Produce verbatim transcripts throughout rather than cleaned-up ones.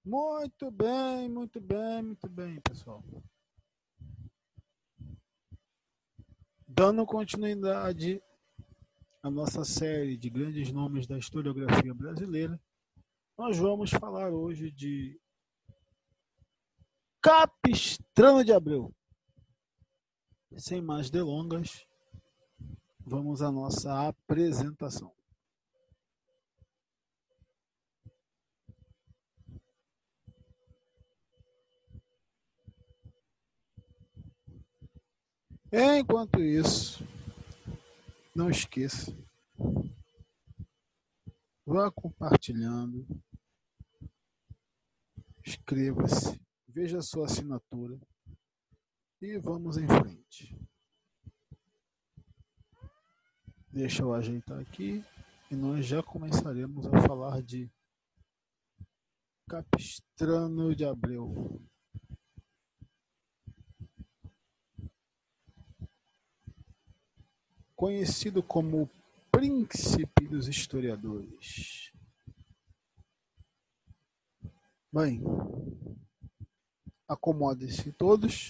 Muito bem, muito bem, muito bem, pessoal. Dando continuidade à nossa série de grandes nomes da historiografia brasileira, nós vamos falar hoje de Capistrano de Abreu. Sem mais delongas, vamos à nossa apresentação. Enquanto isso, não esqueça, vá compartilhando, inscreva-se, veja a sua assinatura e vamos em frente. Deixa eu ajeitar aqui e nós já começaremos a falar de Capistrano de Abreu. Conhecido como o príncipe dos historiadores. Bem, acomodem-se todos,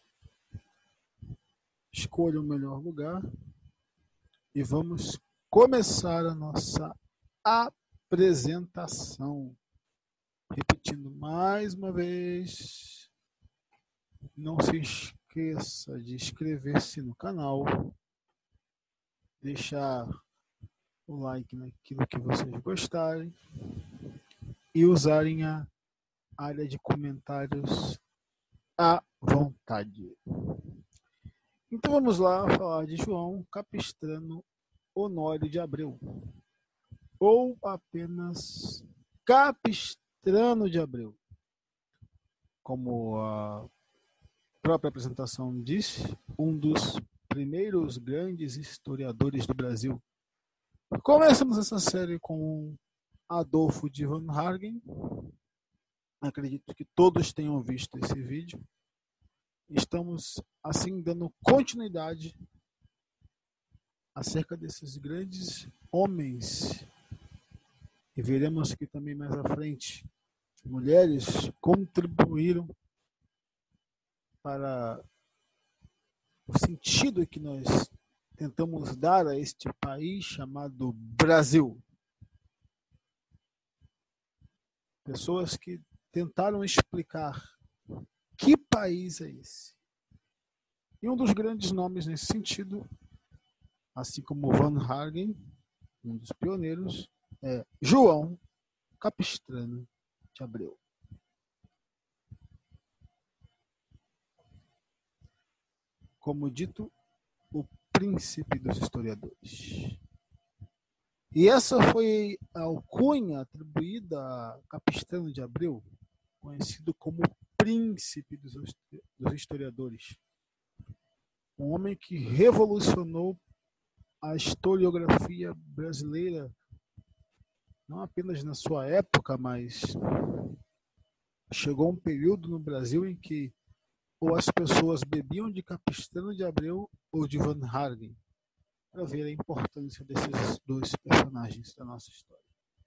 escolha o melhor lugar e vamos começar a nossa apresentação. Repetindo mais uma vez, não se esqueça de inscrever-se no canal, deixar o like naquilo que vocês gostarem e usarem a área de comentários à vontade. Então vamos lá falar de João Capistrano Honório de Abreu, ou apenas Capistrano de Abreu. Como a própria apresentação disse, um dos primeiros grandes historiadores do Brasil. Começamos essa série com Adolfo de Van Hagen. Acredito que todos tenham visto esse vídeo. Estamos, assim, dando continuidade acerca desses grandes homens. E veremos que também mais à frente, mulheres contribuíram para o sentido que nós tentamos dar a este país chamado Brasil. Pessoas que tentaram explicar que país é esse. E um dos grandes nomes nesse sentido, assim como Van Hagen, um dos pioneiros, é João Capistrano de Abreu. Como dito, o príncipe dos historiadores. E essa foi a alcunha atribuída a Capistrano de Abreu, conhecido como príncipe dos historiadores. Um homem que revolucionou a historiografia brasileira, não apenas na sua época, mas chegou um período no Brasil em que ou as pessoas bebiam de Capistrano de Abreu ou de Van Hagen, para ver a importância desses dois personagens da nossa história.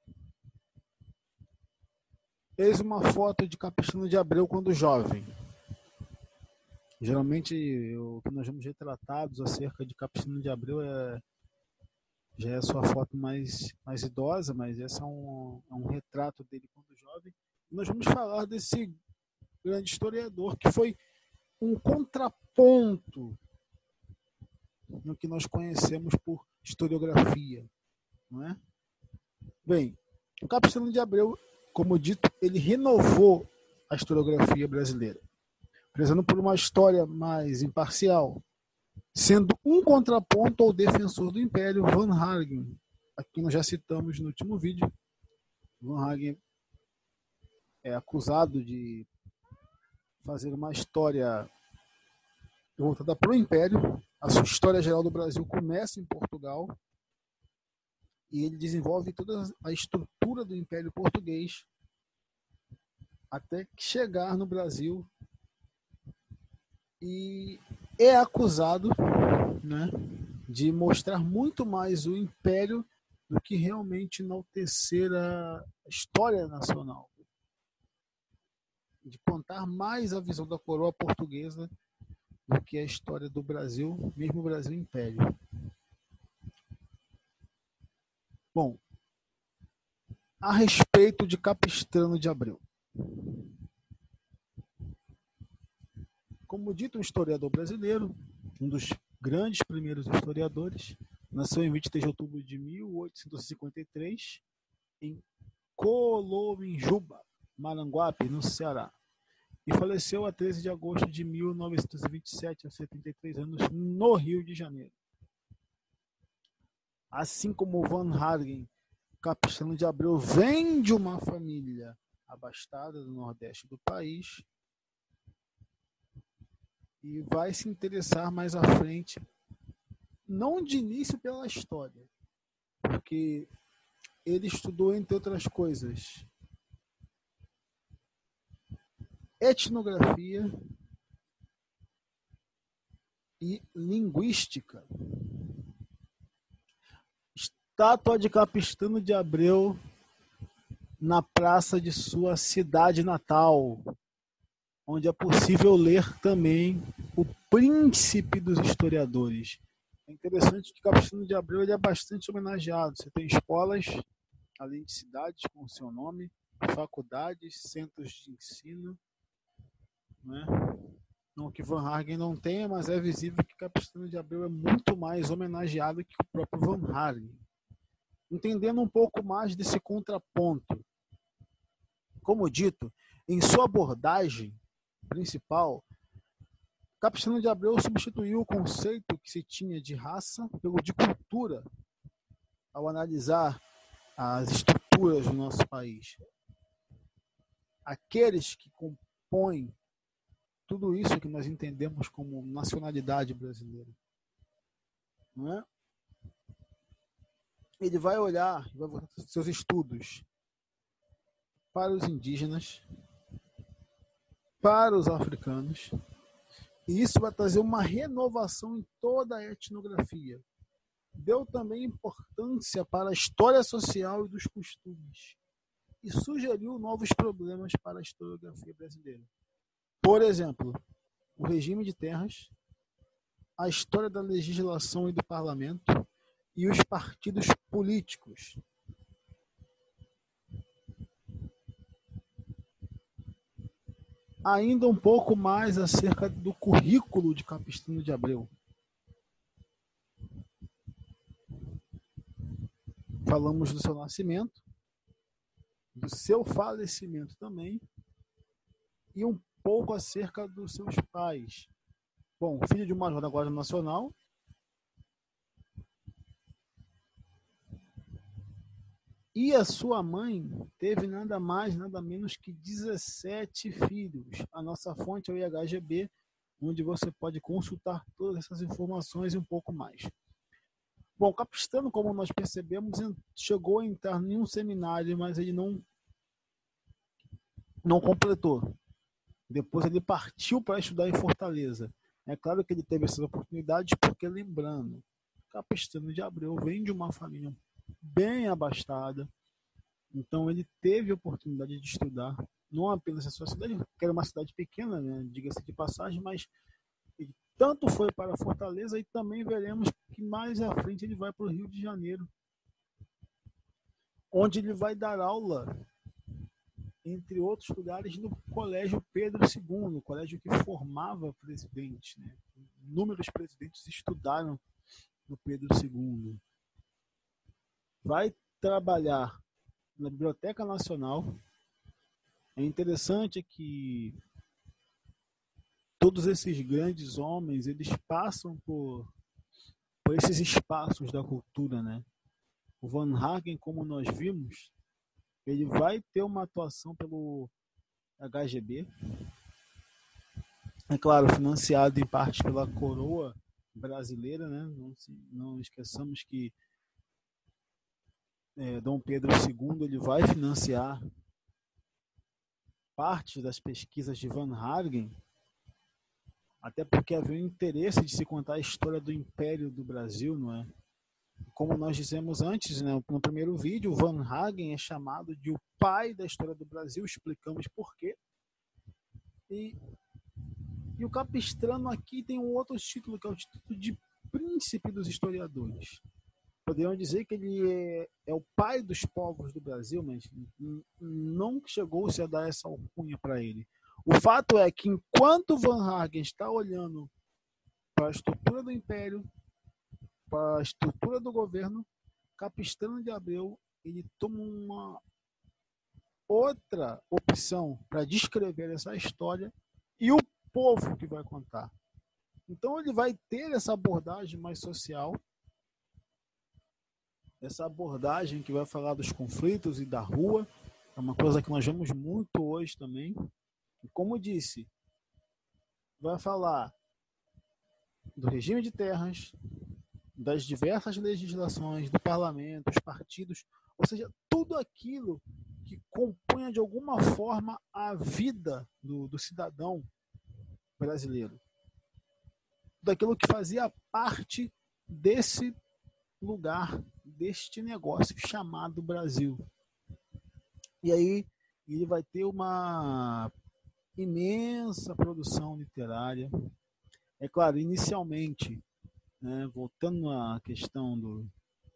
Eis uma foto de Capistrano de Abreu quando jovem. Geralmente, o que nós vemos retratados acerca de Capistrano de Abreu é, já é a sua foto mais, mais idosa, mas essa é um, é um retrato dele quando jovem. E nós vamos falar desse grande historiador que foi um contraponto no que nós conhecemos por historiografia, não é? Bem, o Capistrano de Abreu, como dito, ele renovou a historiografia brasileira, prezando por uma história mais imparcial, sendo um contraponto ao defensor do Império, Van Hagen, a quem nós já citamos no último vídeo. Van Hagen é acusado de fazer uma história voltada para o Império. A sua história geral do Brasil começa em Portugal e ele desenvolve toda a estrutura do Império Português até chegar no Brasil e é acusado, né, de mostrar muito mais o Império do que realmente enaltecer a história nacional. de contar mais a visão da coroa portuguesa do que a história do Brasil, mesmo o Brasil Império. Bom, a respeito de Capistrano de Abreu. Como dito, um historiador brasileiro, um dos grandes primeiros historiadores, nasceu em vinte e três de outubro de mil oitocentos e cinquenta e três em Colominjuba, Maranguape, no Ceará, e faleceu a treze de agosto de mil novecentos e vinte e sete, aos setenta e três anos, no Rio de Janeiro. Assim como Van Hargen, Capistrano de Abreu vem de uma família abastada do Nordeste do país e vai se interessar mais à frente, não de início pela história, porque ele estudou, entre outras coisas, etnografia e linguística. Estátua de Capistrano de Abreu na praça de sua cidade natal, onde é possível ler também o príncipe dos historiadores. É interessante que Capistrano de Abreu ele é bastante homenageado. Você tem escolas, além de cidades com o seu nome, faculdades, centros de ensino, né? Não que Van Hargen não tenha, mas é visível que Capistrano de Abreu é muito mais homenageado que o próprio Van Hargen. Entendendo um pouco mais desse contraponto. Como dito, em sua abordagem principal, Capistrano de Abreu substituiu o conceito que se tinha de raça pelo de cultura, ao analisar as estruturas do nosso país. Aqueles que compõem tudo isso que nós entendemos como nacionalidade brasileira. Não é? Ele vai olhar, vai voltar seus estudos para os indígenas, para os africanos, e isso vai trazer uma renovação em toda a etnografia. Deu também importância para a história social e dos costumes, e sugeriu novos problemas para a historiografia brasileira. Por exemplo, o regime de terras, a história da legislação e do parlamento e os partidos políticos. Ainda um pouco mais acerca do currículo de Capistrano de Abreu. Falamos do seu nascimento, do seu falecimento também, e um pouco acerca dos seus pais. Bom, filho de um major da Guarda Nacional, e a sua mãe teve nada mais, nada menos que dezessete filhos. A nossa fonte é o I H G B, onde você pode consultar todas essas informações e um pouco mais. Bom, Capistrano, como nós percebemos, chegou a entrar em um seminário, mas ele não, não completou. Depois ele partiu para estudar em Fortaleza. É claro que ele teve essas oportunidades porque, lembrando, Capistrano de Abreu vem de uma família bem abastada, então ele teve a oportunidade de estudar, não apenas a sua cidade, que era uma cidade pequena, né, diga-se de passagem, mas ele tanto foi para Fortaleza, e também veremos que mais à frente ele vai para o Rio de Janeiro, onde ele vai dar aula, entre outros lugares, no Colégio Pedro segundo, o colégio que formava presidentes, né? Inúmeros presidentes estudaram no Pedro segundo. Vai trabalhar na Biblioteca Nacional. É interessante que todos esses grandes homens, eles passam por, por esses espaços da cultura, né? O Van Hargen, como nós vimos, ele vai ter uma atuação pelo H G B, é claro, financiado em parte pela coroa brasileira, né? Não, não esqueçamos que é, Dom Pedro segundo ele vai financiar parte das pesquisas de Van Hargen, até porque havia um interesse de se contar a história do Império do Brasil, não é? Como nós dizemos antes, né, no primeiro vídeo, Van Hargen é chamado de o pai da história do Brasil, explicamos por quê. E, e o Capistrano aqui tem um outro título, que é o título de príncipe dos historiadores. Poderiam dizer que ele é, é o pai dos povos do Brasil, mas não chegou-se a dar essa alcunha para ele. O fato é que enquanto Van Hagen está olhando para a estrutura do império, para a estrutura do governo, Capistrano de Abreu ele toma uma outra opção para descrever essa história e o povo que vai contar. Então ele vai ter essa abordagem mais social, essa abordagem que vai falar dos conflitos e da rua, é uma coisa que nós vemos muito hoje também. E como disse, vai falar do regime de terras, das diversas legislações, do parlamento, os partidos, ou seja, tudo aquilo que compunha de alguma forma a vida do, do cidadão brasileiro. Daquilo que fazia parte desse lugar, deste negócio chamado Brasil. E aí ele vai ter uma imensa produção literária. É claro, inicialmente, né, voltando à questão do,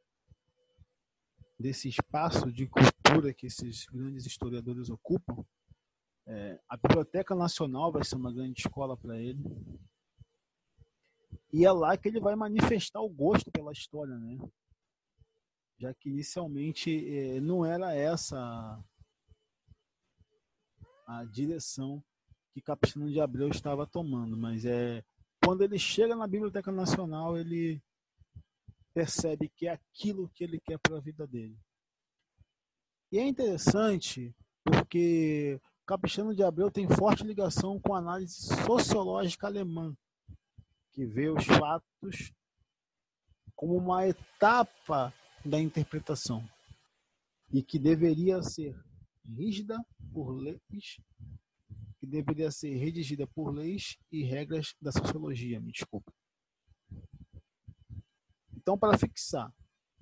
desse espaço de cultura que esses grandes historiadores ocupam, é, a Biblioteca Nacional vai ser uma grande escola para ele. E é lá que ele vai manifestar o gosto pela história, né? Já que inicialmente é, não era essa a direção que Capistrano de Abreu estava tomando, mas é quando ele chega na Biblioteca Nacional, ele percebe que é aquilo que ele quer para a vida dele. E é interessante porque Capistrano de Abreu tem forte ligação com a análise sociológica alemã, que vê os fatos como uma etapa da interpretação e que deveria ser rígida por leis, que deveria ser redigida por leis e regras da sociologia, me desculpa. Então, para fixar,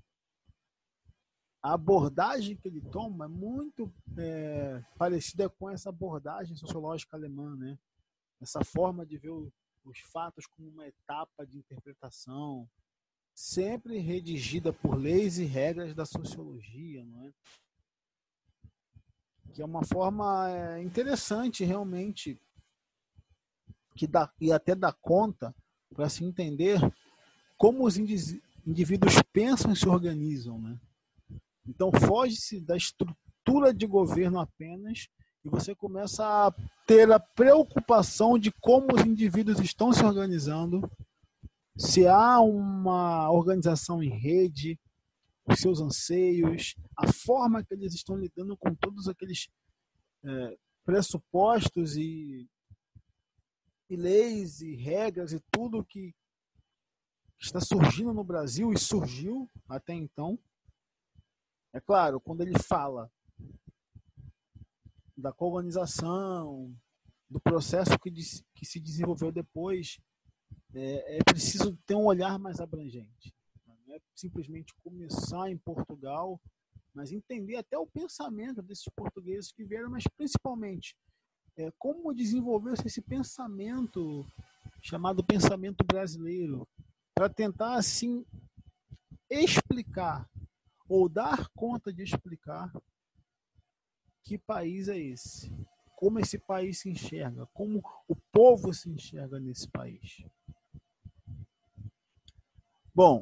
a abordagem que ele toma é muito é, parecida com essa abordagem sociológica alemã, né? Essa forma de ver o, os fatos como uma etapa de interpretação, sempre redigida por leis e regras da sociologia, não é? Que é uma forma é, interessante realmente que dá, e até dá conta para se entender como os indivíduos pensam e se organizam, né? Então foge-se da estrutura de governo apenas e você começa a ter a preocupação de como os indivíduos estão se organizando, se há uma organização em rede, os seus anseios, a forma que eles estão lidando com todos aqueles é, pressupostos e, e leis e regras e tudo que está surgindo no Brasil e surgiu até então. É claro, quando ele fala da colonização, do processo que, que se desenvolveu depois, é, é preciso ter um olhar mais abrangente. Não é simplesmente começar em Portugal, mas entender até o pensamento desses portugueses que vieram, mas principalmente é, como desenvolveu-se esse pensamento chamado pensamento brasileiro, para tentar, assim, explicar ou dar conta de explicar que país é esse, como esse país se enxerga, como o povo se enxerga nesse país. Bom,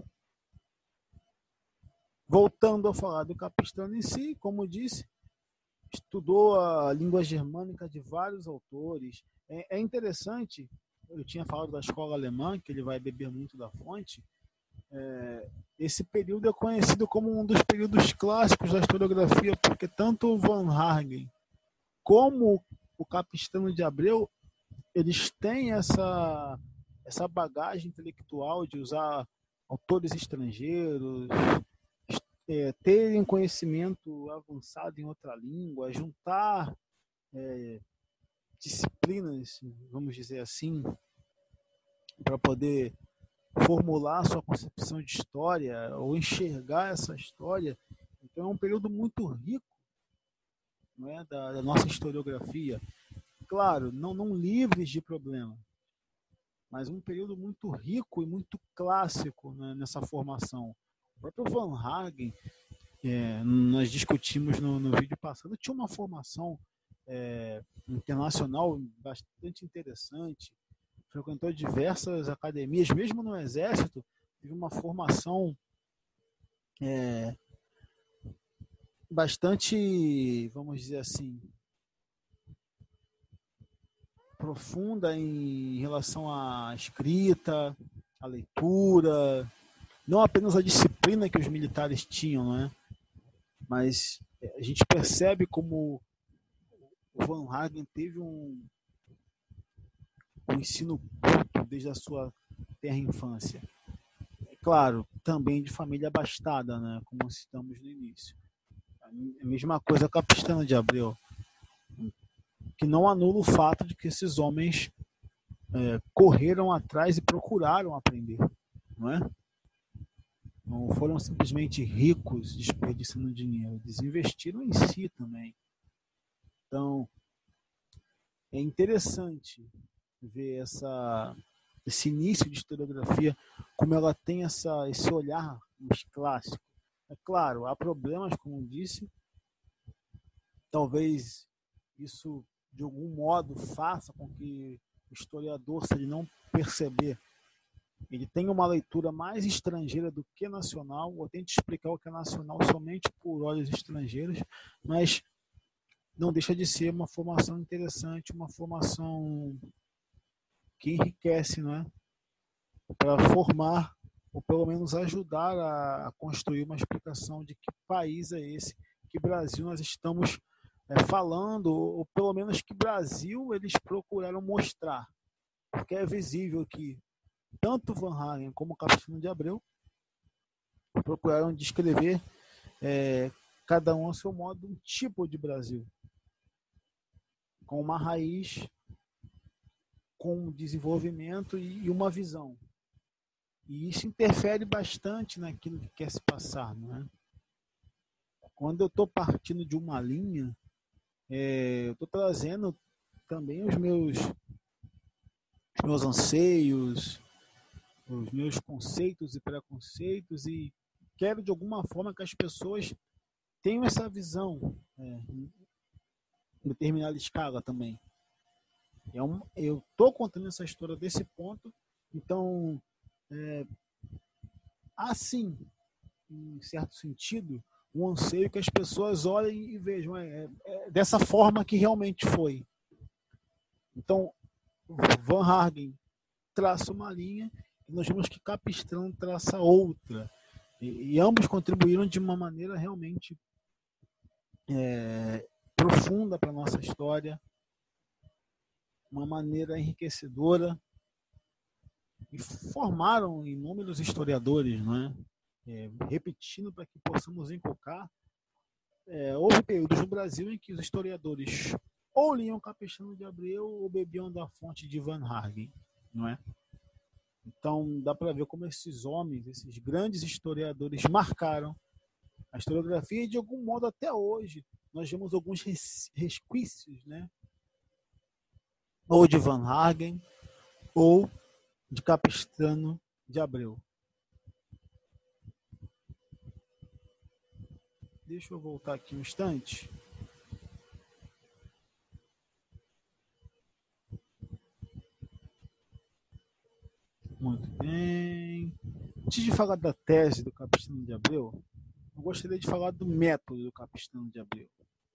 voltando a falar do Capistrano em si, como disse, estudou a língua germânica de vários autores. É, é interessante, eu tinha falado da escola alemã, que ele vai beber muito da fonte. É, esse período é conhecido como um dos períodos clássicos da historiografia, porque tanto Van Hagen como o Capistrano de Abreu, eles têm essa, essa bagagem intelectual de usar autores estrangeiros, é, terem conhecimento avançado em outra língua, juntar é, disciplinas, vamos dizer assim, para poder formular a sua concepção de história ou enxergar essa história. Então é um período muito rico, não é, da, da nossa historiografia. claro, não, não livres de problema, mas um período muito rico e muito clássico, né, nessa formação. O próprio Van Hagen, é, nós discutimos no, no vídeo passado, tinha uma formação é, internacional bastante interessante, frequentou diversas academias, mesmo no Exército, teve uma formação é, bastante, vamos dizer assim, profunda em relação à escrita, à leitura, não apenas a disciplina que os militares tinham, né? Mas a gente percebe como o Van Hagen teve um, um ensino culto desde a sua terra infância. É claro, também de família abastada, né? Como citamos no início. A mesma coisa com a Capistrano de Abreu, que não anula o fato de que esses homens é, correram atrás e procuraram aprender, não é? Não foram simplesmente ricos desperdiçando dinheiro, eles investiram em si também. Então, é interessante ver essa, esse início de historiografia, como ela tem essa, esse olhar mais clássico. É claro, há problemas, como disse, talvez isso de algum modo faça com que o historiador, se ele não perceber, ele tenha uma leitura mais estrangeira do que nacional, ou tente explicar o que é nacional somente por olhos estrangeiros, mas não deixa de ser uma formação interessante, uma formação que enriquece, não é? Para formar, ou pelo menos ajudar a, a construir uma explicação de que país é esse, que Brasil nós estamos é, falando, ou pelo menos que Brasil eles procuraram mostrar, porque é visível que tanto Van Hagen como Capistrano de Abreu procuraram descrever é, cada um a seu modo um tipo de Brasil, com uma raiz, com desenvolvimento e uma visão. E isso interfere bastante naquilo que quer se passar, não é? Quando eu estou partindo de uma linha, é, eu estou trazendo também os meus, os meus anseios, os meus conceitos e preconceitos, e quero de alguma forma que as pessoas tenham essa visão é, em determinada escala também. É um, eu estou contando essa história desse ponto, então é, há sim, em certo sentido, um anseio que as pessoas olhem e vejam é, é dessa forma que realmente foi. Então, Van Hagen traça uma linha e nós vemos que Capistrano traça outra. E, e ambos contribuíram de uma maneira realmente é, profunda para a nossa história, uma maneira enriquecedora, e formaram inúmeros historiadores, não é? É, repetindo para que possamos encocar, é, houve períodos no Brasil em que os historiadores ou liam Capistrano de Abreu ou bebiam da fonte de Van Hagen, não é? Então dá para ver como esses homens, esses grandes historiadores marcaram a historiografia, e de algum modo até hoje nós vemos alguns resquícios, né? Ou de Van Hagen ou de Capistrano de Abreu. Deixa eu voltar aqui um instante. Muito bem. Antes de falar da tese do Capistrano de Abreu, eu gostaria de falar do método do Capistrano de Abreu.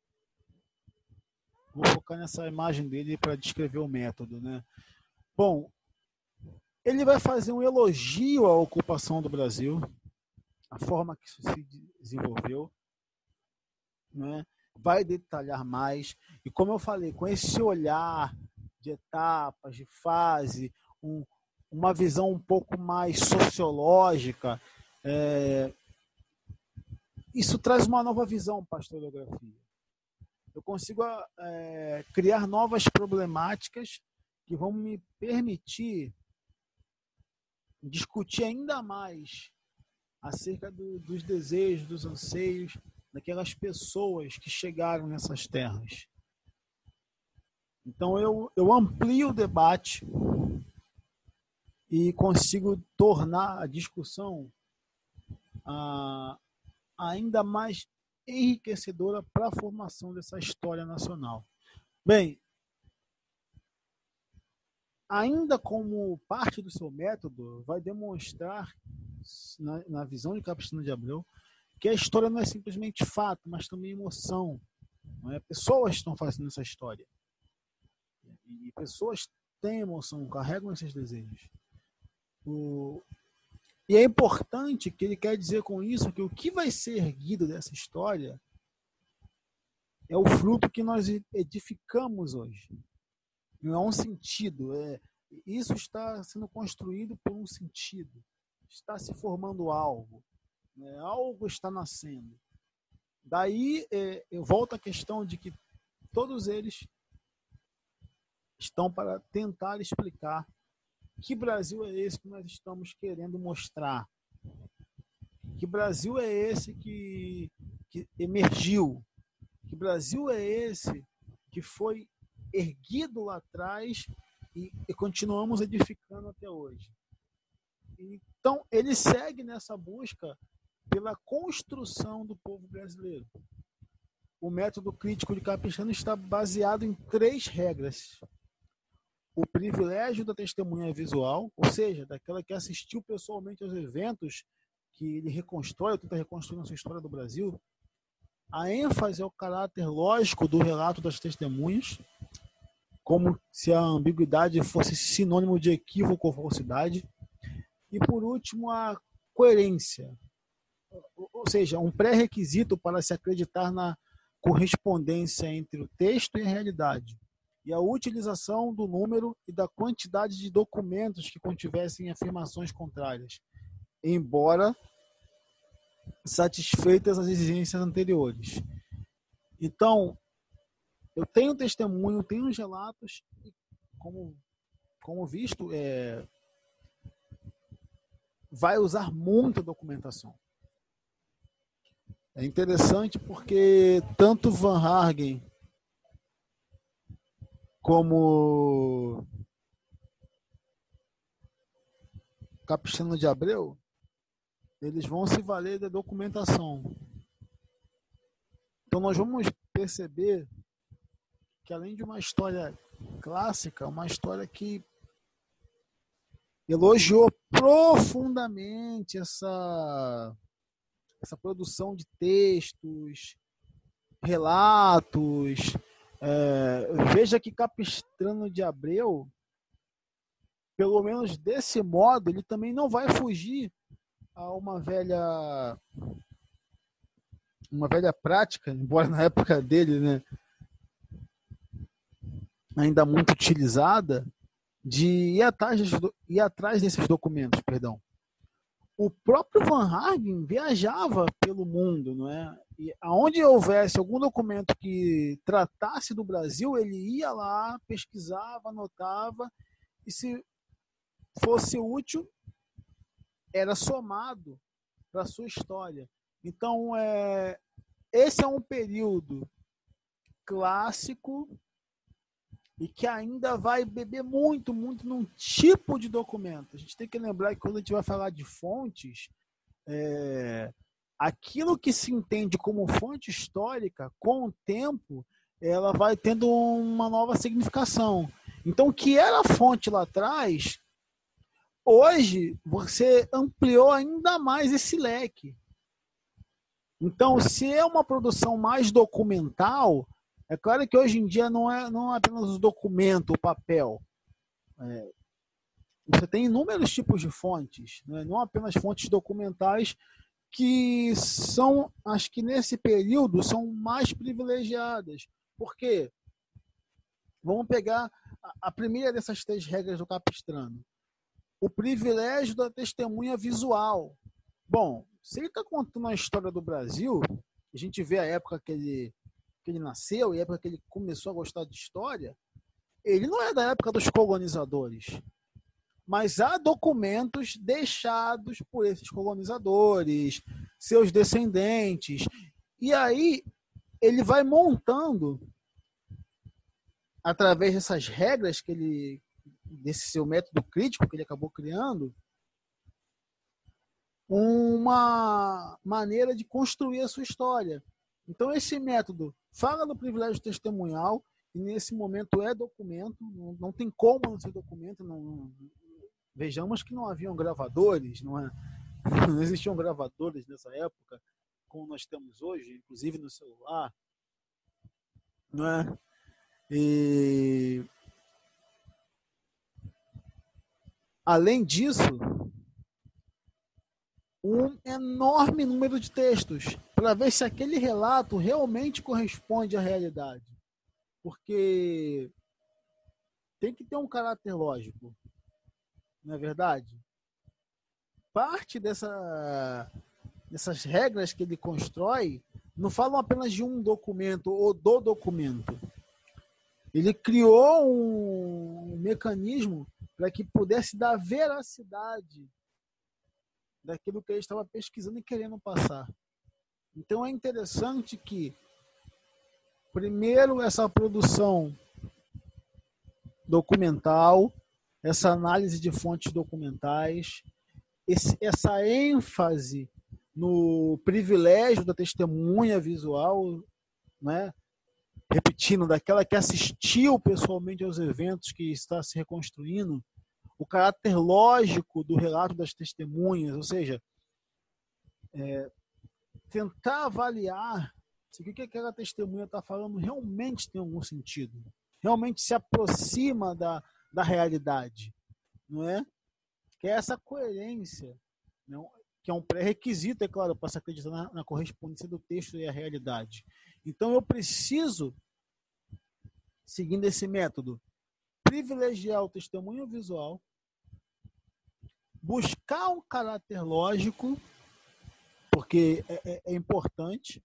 Vou focar nessa imagem dele para descrever o método, né? Bom, ele vai fazer um elogio à ocupação do Brasil, a forma que isso se desenvolveu, né? Vai detalhar mais, e como eu falei, com esse olhar de etapas, de fase, um, uma visão um pouco mais sociológica, é, isso traz uma nova visão para a historiografia. Eu consigo é, criar novas problemáticas que vão me permitir discutir ainda mais acerca do, dos desejos, dos anseios daquelas pessoas que chegaram nessas terras. Então eu, eu amplio o debate e consigo tornar a discussão ah, ainda mais enriquecedora para a formação dessa história nacional. Bem, ainda como parte do seu método, vai demonstrar, na, na visão de Capistrano de Abreu, que a história não é simplesmente fato, mas também emoção. Não é? Pessoas estão fazendo essa história. E pessoas têm emoção, carregam esses desejos. O... E é importante que ele quer dizer com isso que o que vai ser erguido dessa história é o fruto que nós edificamos hoje. Não é um sentido. É... Isso está sendo construído por um sentido. Está se formando algo. Né? Algo está nascendo. Daí é, eu volto à questão de que todos eles estão para tentar explicar que Brasil é esse que nós estamos querendo mostrar. Que Brasil é esse que, que emergiu. Que Brasil é esse que foi erguido lá atrás e, e continuamos edificando até hoje. Então, ele segue nessa busca pela construção do povo brasileiro. O método crítico de Capistrano está baseado em três regras. O privilégio da testemunha visual, ou seja, daquela que assistiu pessoalmente aos eventos que ele reconstrói, ou tenta reconstruir na sua história do Brasil. A ênfase ao caráter lógico do relato das testemunhas, como se a ambiguidade fosse sinônimo de equívoco ou falsidade. E, por último, a coerência, ou seja, um pré-requisito para se acreditar na correspondência entre o texto e a realidade, e a utilização do número e da quantidade de documentos que contivessem afirmações contrárias, embora satisfeitas as exigências anteriores. Então, eu tenho testemunho, tenho os relatos, e como, como visto, é, vai usar muita documentação. É interessante porque tanto Van Hagen como Capistrano de Abreu, eles vão se valer da documentação. Então nós vamos perceber que além de uma história clássica, uma história que elogiou profundamente essa, essa produção de textos, relatos. É, veja que Capistrano de Abreu, pelo menos desse modo, ele também não vai fugir a uma velha uma velha prática, embora na época dele, né, ainda muito utilizada, de ir atrás, ir atrás desses documentos, perdão. O próprio Van Hagen viajava pelo mundo, não é? E aonde houvesse algum documento que tratasse do Brasil, ele ia lá, pesquisava, anotava, e se fosse útil, era somado para a sua história. Então, é, esse é um período clássico e que ainda vai beber muito, muito num tipo de documento. A gente tem que lembrar que quando a gente vai falar de fontes, é, aquilo que se entende como fonte histórica, com o tempo, ela vai tendo uma nova significação. Então, o que era fonte lá atrás, hoje você ampliou ainda mais esse leque. Então, se é uma produção mais documental, é claro que hoje em dia não é, não é apenas o documento, o papel. É, você tem inúmeros tipos de fontes, né? Não apenas fontes documentais, que são, acho que nesse período, são mais privilegiadas. Por quê? Vamos pegar a primeira dessas três regras do Capistrano. O privilégio da testemunha visual. Bom, se ele está contando a história do Brasil, a gente vê a época que ele, que ele nasceu e a época que ele começou a gostar de história, ele não é da época dos colonizadores. Mas há documentos deixados por esses colonizadores, seus descendentes. E aí ele vai montando através dessas regras que ele, desse seu método crítico que ele acabou criando, uma maneira de construir a sua história. Então, esse método fala do privilégio testemunhal, e nesse momento é documento, não, não tem como não ser documento. Não, não, vejamos que não haviam gravadores, não, é, não existiam gravadores nessa época, como nós temos hoje, inclusive no celular, não é? E, além disso, um enorme número de textos para ver se aquele relato realmente corresponde à realidade. Porque tem que ter um caráter lógico, não é verdade? Parte dessa, dessas regras que ele constrói não falam apenas de um documento ou do documento. Ele criou um mecanismo para que pudesse dar veracidade daquilo que ele estava pesquisando e querendo passar. Então é interessante que, primeiro, essa produção documental, essa análise de fontes documentais, esse, essa ênfase no privilégio da testemunha visual, né? Repetindo, daquela que assistiu pessoalmente aos eventos que está se reconstruindo, o caráter lógico do relato das testemunhas, ou seja, é, tentar avaliar se o que aquela testemunha está falando realmente tem algum sentido, realmente se aproxima da, da realidade, não é? Que é essa coerência, não? Que é um pré-requisito, é claro, para se acreditar na, na correspondência do texto e a realidade. Então eu preciso, seguindo esse método, privilegiar o testemunho visual, buscar um caráter lógico, porque é, é, é importante,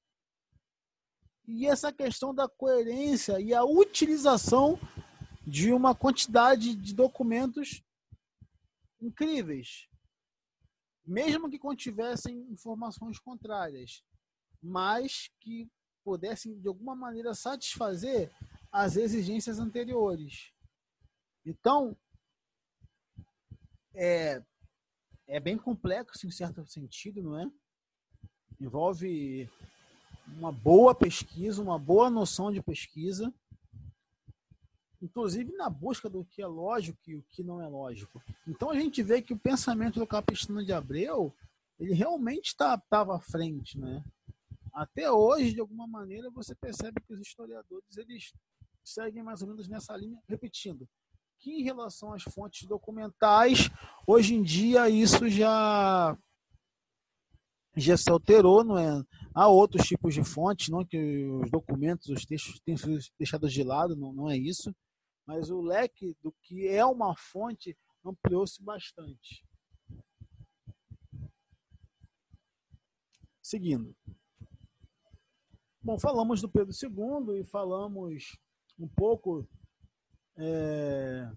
e essa questão da coerência e a utilização de uma quantidade de documentos incríveis, mesmo que contivessem informações contrárias, mas que pudessem, de alguma maneira, satisfazer as exigências anteriores. Então, é, é bem complexo em certo sentido, não é? Envolve uma boa pesquisa, uma boa noção de pesquisa, inclusive na busca do que é lógico e o que não é lógico. Então a gente vê que o pensamento do Capistrano de Abreu, ele realmente estava tá, à frente, né? Até hoje, de alguma maneira, você percebe que os historiadores eles seguem mais ou menos nessa linha, repetindo, que em relação às fontes documentais, hoje em dia isso já, já se alterou, não é? Há outros tipos de fontes, não que os documentos, os textos tenham sido deixados de lado, não, não é isso, mas o leque do que é uma fonte ampliou-se bastante. Seguindo. Bom, falamos do Pedro segundo e falamos um pouco é,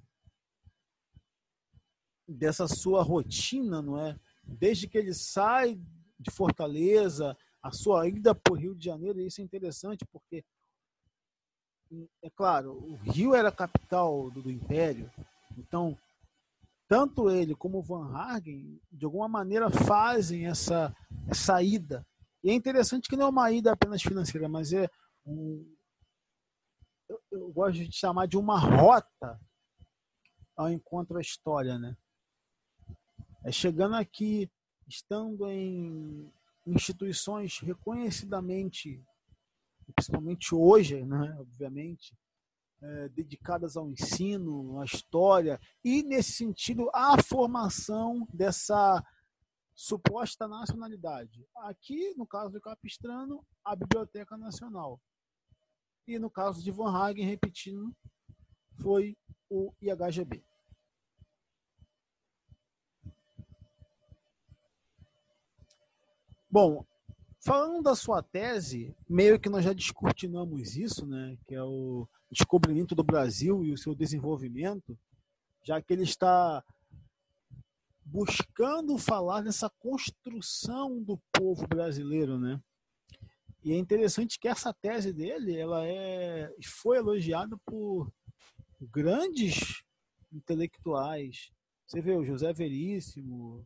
dessa sua rotina, não é? Desde que ele sai de Fortaleza, a sua ida para o Rio de Janeiro, e isso é interessante porque, é claro, o Rio era a capital do, do Império, então tanto ele como o Van Hagen, de alguma maneira, fazem essa, essa ida. E é interessante que não é uma ida apenas financeira, mas é um, eu, eu gosto de chamar de uma rota ao encontro à história, né? É chegando aqui, estando em instituições reconhecidamente, principalmente hoje, né, obviamente, é, dedicadas ao ensino, à história, e, nesse sentido, à formação dessa suposta nacionalidade. Aqui, no caso do Capistrano, a Biblioteca Nacional. E, no caso de Van Hagen, repetindo, foi o I H G B. Bom, falando da sua tese, meio que nós já descortinamos isso, né, que é o descobrimento do Brasil e o seu desenvolvimento, já que ele está buscando falar nessa construção do povo brasileiro, né? E é interessante que essa tese dele, ela é, foi elogiada por grandes intelectuais. Você vê, o José Veríssimo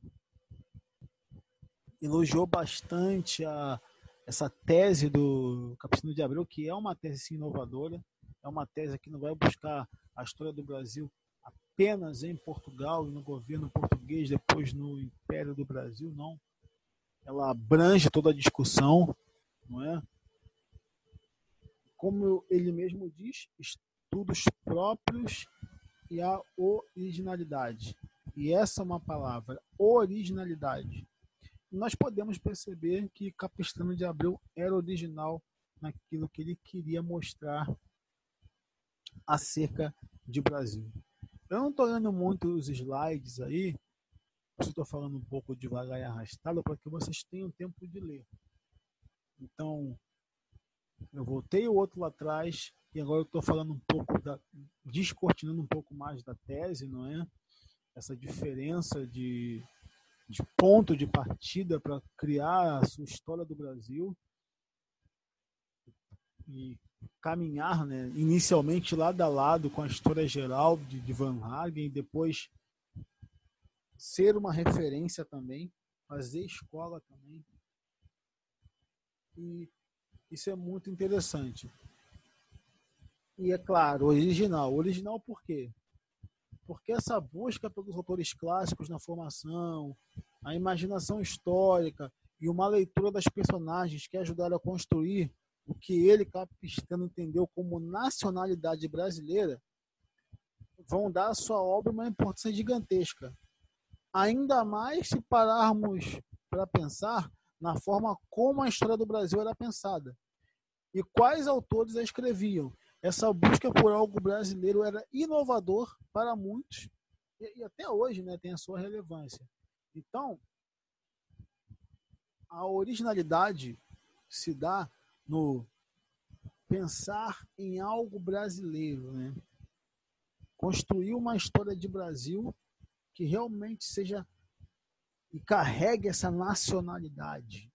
elogiou bastante a, essa tese do Capistrano de Abreu, que é uma tese sim, inovadora, é uma tese que não vai buscar a história do Brasil apenas em Portugal e no governo português, depois no Império do Brasil, não. Ela abrange toda a discussão, não é? Como ele mesmo diz, estudos próprios e a originalidade. E essa é uma palavra, originalidade. Nós podemos perceber que Capistrano de Abreu era original naquilo que ele queria mostrar acerca de Brasil. Eu não estou lendo muito os slides aí, estou falando um pouco devagar e arrastado para que vocês tenham tempo de ler. Então, eu voltei o outro lá atrás e agora eu estou falando um pouco, da, descortinando um pouco mais da tese, não é? Essa diferença de, de ponto de partida para criar a sua história do Brasil e caminhar, né, inicialmente lado a lado com a história geral de, de Van Hagen e depois ser uma referência também, fazer escola também. E isso é muito interessante. E é claro, original. Original por quê? Porque essa busca pelos autores clássicos na formação, a imaginação histórica e uma leitura das personagens que ajudaram a construir o que ele, Capistrano, entendeu como nacionalidade brasileira, vão dar à sua obra uma importância gigantesca. Ainda mais se pararmos para pensar na forma como a história do Brasil era pensada e quais autores a escreviam. Essa busca por algo brasileiro era inovador para muitos e, e até hoje, né, tem a sua relevância. Então, a originalidade se dá no pensar em algo brasileiro, né? Construir uma história de Brasil que realmente seja e carregue essa nacionalidade,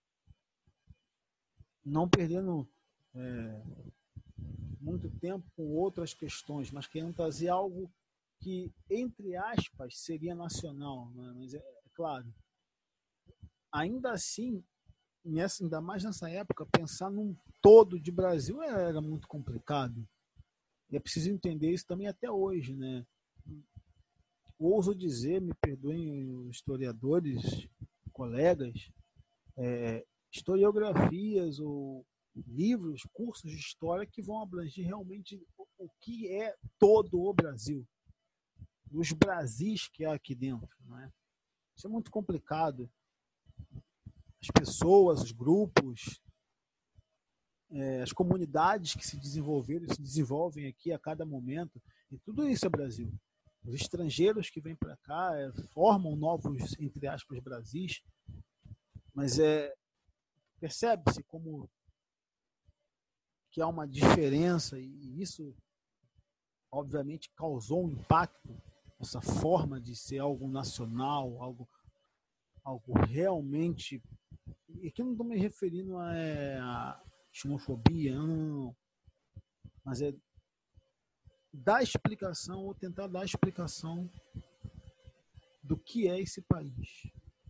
não perdendo é, muito tempo com outras questões, mas querendo trazer algo que, entre aspas, seria nacional, né? Mas é, é claro, ainda assim, nessa, ainda mais nessa época, pensar num todo de Brasil era muito complicado. E é preciso entender isso também até hoje, né? Ouso dizer, me perdoem os historiadores, colegas, é, historiografias ou livros, cursos de história que vão abranger realmente o, o que é todo o Brasil, os Brasis que há aqui dentro, não é? Isso é muito complicado. As pessoas, os grupos, é, as comunidades que se desenvolveram, se desenvolvem aqui a cada momento, e tudo isso é Brasil. Os estrangeiros que vêm para cá é, formam novos, entre aspas, Brasis, mas é, percebe-se como que há uma diferença e isso, obviamente, causou um impacto, essa forma de ser algo nacional, algo, algo realmente... E aqui eu não estou me referindo a, é, a xenofobia, não, mas é dar explicação ou tentar dar explicação do que é esse país.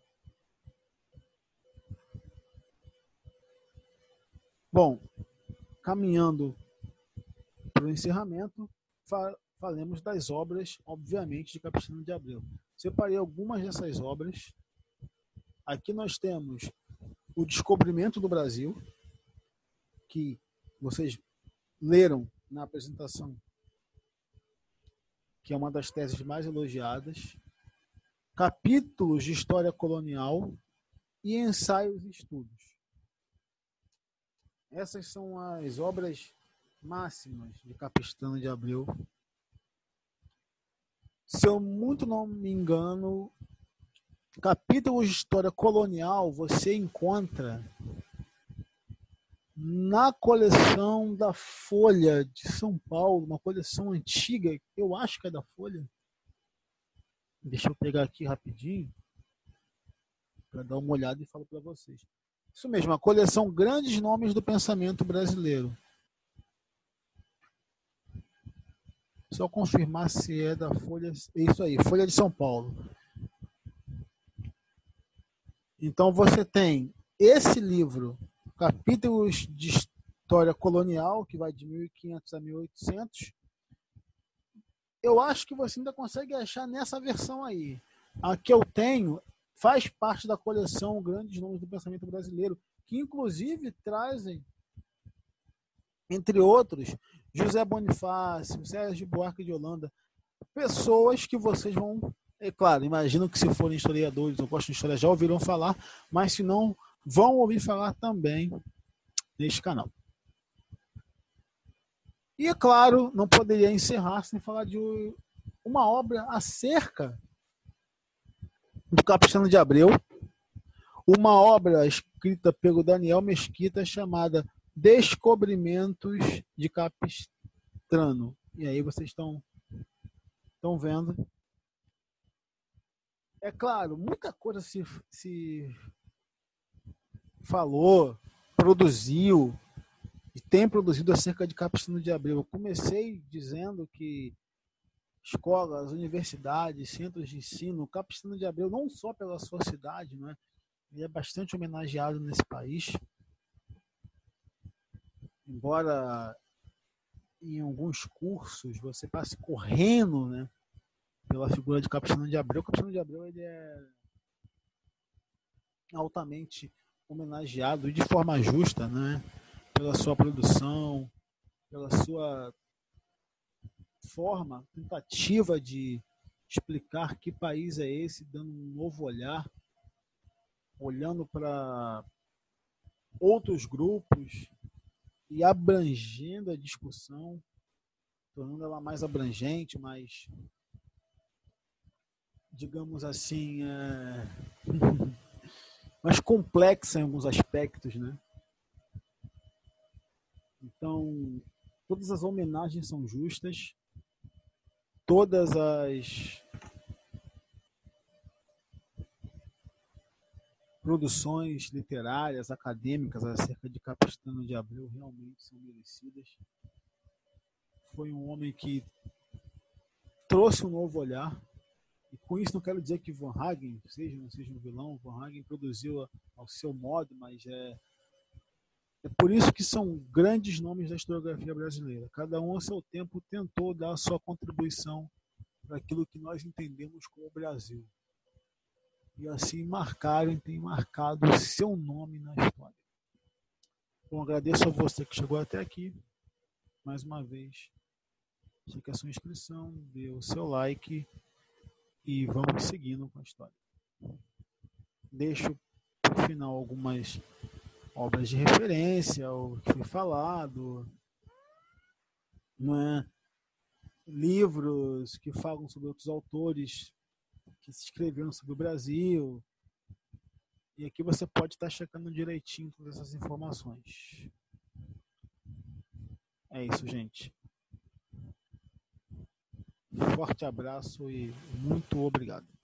Bom, caminhando para o encerramento, fa falemos das obras, obviamente, de Capistrano de Abreu. Separei algumas dessas obras. Aqui nós temos O Descobrimento do Brasil, que vocês leram na apresentação, que é uma das teses mais elogiadas. Capítulos de História Colonial e Ensaios e Estudos. Essas são as obras máximas de Capistrano de Abreu. Se eu muito não me engano, capítulos de História Colonial você encontra na coleção da Folha de São Paulo, uma coleção antiga, eu acho que é da Folha. Deixa eu pegar aqui rapidinho para dar uma olhada e falo para vocês. Isso mesmo, a coleção Grandes Nomes do Pensamento Brasileiro. Só confirmar se é da Folha. Isso aí, Folha de São Paulo. Então você tem esse livro, Capítulos de História Colonial, que vai de mil e quinhentos a mil e oitocentos. Eu acho que você ainda consegue achar nessa versão aí. A que eu tenho faz parte da coleção Grandes Nomes do Pensamento Brasileiro, que inclusive trazem, entre outros, José Bonifácio, Sérgio Buarque de Holanda, pessoas que vocês vão, é claro, imagino que se forem historiadores ou gostam de história já ouviram falar, mas se não, vão ouvir falar também neste canal. E, é claro, não poderia encerrar sem falar de uma obra acerca do Capistrano de Abreu, uma obra escrita pelo Daniel Mesquita chamada Descobrimentos de Capistrano. E aí vocês estão, estão vendo. É claro, muita coisa se, se falou, produziu e tem produzido acerca de Capistrano de Abreu. Eu comecei dizendo que escolas, universidades, centros de ensino, Capistrano de Abreu, não só pela sua cidade, não é? Ele é bastante homenageado nesse país. Embora em alguns cursos você passe correndo, né, pela figura de Capistrano de Abreu, Capistrano de Abreu ele é altamente homenageado e de forma justa, né, pela sua produção, pela sua forma, tentativa de explicar que país é esse, dando um novo olhar, olhando para outros grupos e abrangendo a discussão, tornando ela mais abrangente, mais, digamos assim, é... mais complexa em alguns aspectos, né? Então, todas as homenagens são justas, todas as produções literárias, acadêmicas acerca de Capistrano de Abreu realmente são merecidas. Foi um homem que trouxe um novo olhar, e com isso não quero dizer que Van Hagen seja ou não seja um vilão. Van Hagen produziu ao seu modo, mas é, é por isso que são grandes nomes da historiografia brasileira. Cada um, ao seu tempo, tentou dar a sua contribuição para aquilo que nós entendemos como Brasil. E assim marcaram e têm marcado o seu nome na história. Bom, agradeço a você que chegou até aqui. Mais uma vez, cheque a sua inscrição, dê o seu like e vamos seguindo com a história. Deixo por final algumas obras de referência, o que foi falado, não é? Livros que falam sobre outros autores que se escreveram sobre o Brasil. E aqui você pode estar checando direitinho todas essas informações. É isso, gente. Forte abraço e muito obrigado.